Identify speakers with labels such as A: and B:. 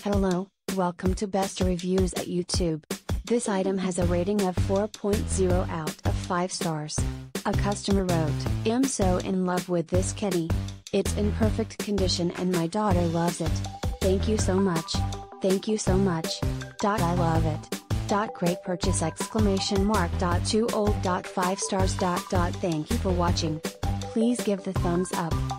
A: Hello, welcome to Best Reviews at YouTube. This item has a rating of 4.0 out of 5 stars. A customer wrote, "I'm so in love with this kitty. It's in perfect condition and my daughter loves it. Thank you so much. Thank you so much. I love it. Great purchase ! 2 old. 5 stars. Thank you for watching. Please give the thumbs up.